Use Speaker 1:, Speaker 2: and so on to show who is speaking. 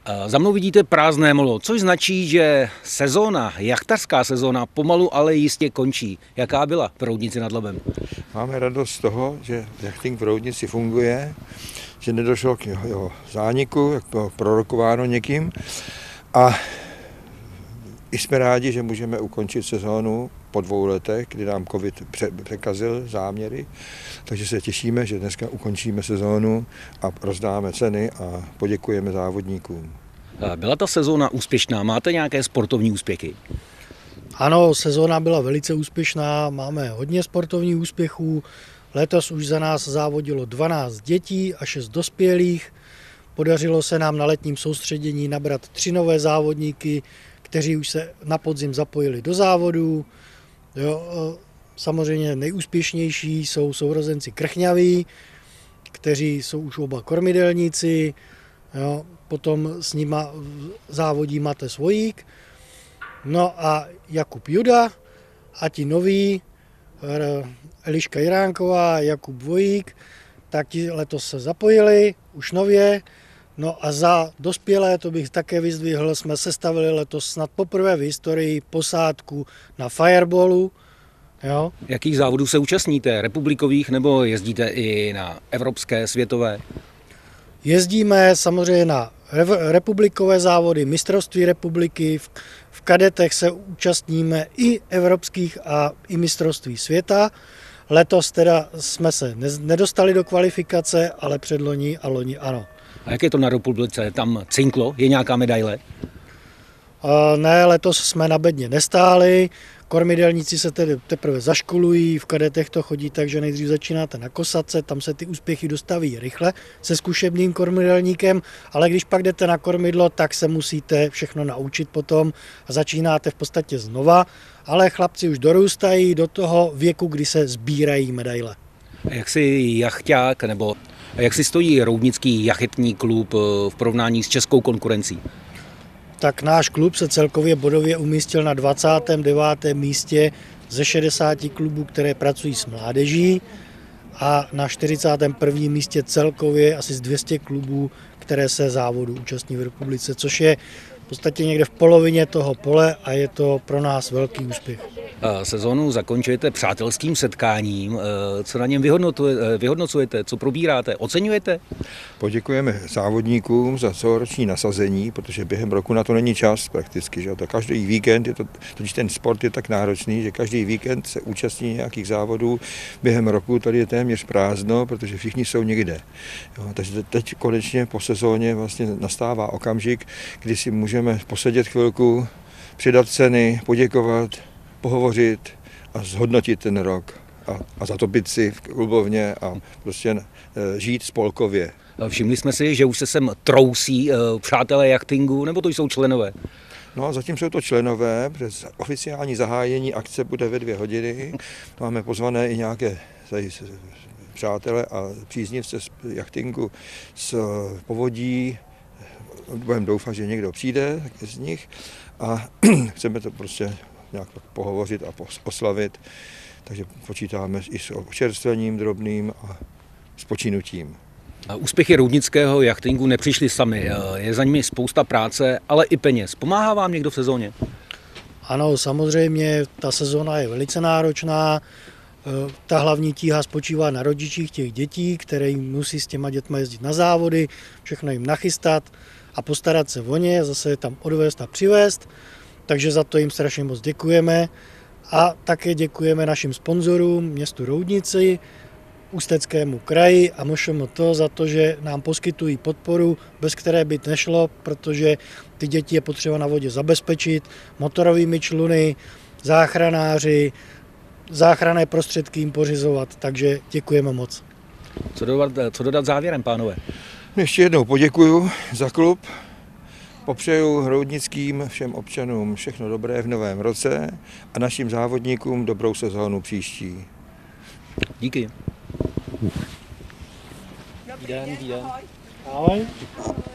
Speaker 1: Za mnou vidíte prázdné molo, což značí, že jachtařská sezóna pomalu, ale jistě končí. Jaká byla v Roudnici nad Labem?
Speaker 2: Máme radost z toho, že jachting v Roudnici funguje, že nedošlo k jeho zániku, jak bylo prorokováno někým. A i jsme rádi, že můžeme ukončit sezónu po 2 letech, kdy nám covid překazil záměry. Takže se těšíme, že dneska ukončíme sezónu a rozdáme ceny a poděkujeme závodníkům.
Speaker 1: Byla ta sezóna úspěšná? Máte nějaké sportovní úspěchy?
Speaker 3: Ano, sezóna byla velice úspěšná, máme hodně sportovních úspěchů. Letos už za nás závodilo 12 dětí a 6 dospělých. Podařilo se nám na letním soustředění nabrat 3 nové závodníky, kteří už se na podzim zapojili do závodů. Samozřejmě nejúspěšnější jsou sourozenci Krchňaví, kteří jsou už oba kormidelníci. Potom s nima závodí Mate Svojík. No a Jakub Juda a ti noví, Eliška Jiránková a Jakub Vojík, tak ti letos se zapojili, už nově. No a za dospělé, to bych také vyzdvihl, jsme sestavili letos snad poprvé v historii posádku na fireballu. Jo.
Speaker 1: Jakých závodů se účastníte? Republikových nebo jezdíte i na evropské, světové?
Speaker 3: Jezdíme samozřejmě na republikové závody, mistrovství republiky, v kadetech se účastníme i evropských a i mistrovství světa. Letos teda jsme se nedostali do kvalifikace, ale předloni a loni ano.
Speaker 1: A jak je to na republice? Tam cinklo? Je nějaká medaile?
Speaker 3: Ne, letos jsme na bedně nestáli. Kormidelníci se tedy teprve zaškolují, v kadetech to chodí tak, že nejdřív začínáte na kosatce, tam se ty úspěchy dostaví rychle se zkušebným kormidelníkem, ale když pak jdete na kormidlo, tak se musíte všechno naučit potom a začínáte v podstatě znova, ale chlapci už dorůstají do toho věku, kdy se sbírají medaile.
Speaker 1: Jak si jachťák nebo jak si stojí Roudnický jachetní klub v porovnání s českou konkurencí?
Speaker 3: Tak náš klub se celkově bodově umístil na 29. místě ze 60 klubů, které pracují s mládeží a na 41. místě celkově asi z 200 klubů, které se závodu účastní v republice, což je v podstatě někde v polovině toho pole a je to pro nás velký úspěch.
Speaker 1: Sezónu zakončujete přátelským setkáním. Co na něm vyhodnocujete, co probíráte, oceňujete?
Speaker 2: Poděkujeme závodníkům za celoroční nasazení, protože během roku na to není čas prakticky. Že? To každý víkend, totiž ten sport je tak náročný, že každý víkend se účastní nějakých závodů. Během roku tady je téměř prázdno, protože všichni jsou někde. Jo, takže teď konečně po sezóně vlastně nastává okamžik, kdy si můžeme posedět chvilku, přidat ceny, poděkovat, pohovořit a zhodnotit ten rok a zatopit si v klubovně a prostě žít spolkově.
Speaker 1: Všimli jsme si, že už se sem trousí přátelé jachtingu, nebo to jsou členové?
Speaker 2: No, zatím jsou to členové, přes oficiální zahájení akce bude ve 2 hodiny. Máme pozvané i nějaké přátelé a příznivce z jachtingu z Povodí. Budeme doufat, že někdo přijde z nich a chceme to prostě nějak pohovořit a oslavit. Takže počítáme i s občerstvením drobným a s počinutím.
Speaker 1: Úspěchy roudnického jachtingu nepřišly sami. Je za nimi spousta práce, ale i peněz. Pomáhá vám někdo v sezóně?
Speaker 3: Ano, samozřejmě, ta sezóna je velice náročná. Ta hlavní tíha spočívá na rodičích těch dětí, které musí s těma dětma jezdit na závody, všechno jim nachystat a postarat se o ně, zase je tam odvést a přivést. Takže za to jim strašně moc děkujeme a také děkujeme našim sponzorům, městu Roudnici, Ústeckému kraji a MŠMT za to, že nám poskytují podporu, bez které by nešlo, protože ty děti je potřeba na vodě zabezpečit, motorovými čluny, záchranáři, záchranné prostředky jim pořizovat, takže děkujeme moc.
Speaker 1: Co dodat závěrem, pánové?
Speaker 2: Ještě jednou poděkuju za klub. Popřeju roudnickým všem občanům všechno dobré v novém roce a našim závodníkům dobrou sezónu příští.
Speaker 1: Díky.
Speaker 3: Dobrý den. Ahoj.